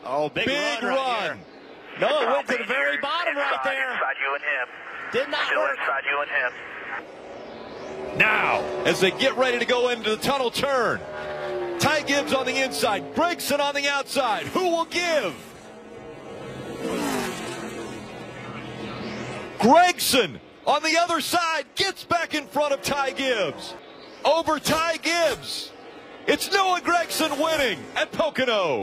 Oh, big run. Right no, it went to the very bottom right there. Inside you and him. Did not Still work. inside you and him. Now, as they get ready to go into the tunnel turn, Ty Gibbs on the inside, Gregson on the outside. Who will give? Gregson on the other side gets back in front of Ty Gibbs. Over Ty Gibbs. It's Noah Gregson winning at Pocono.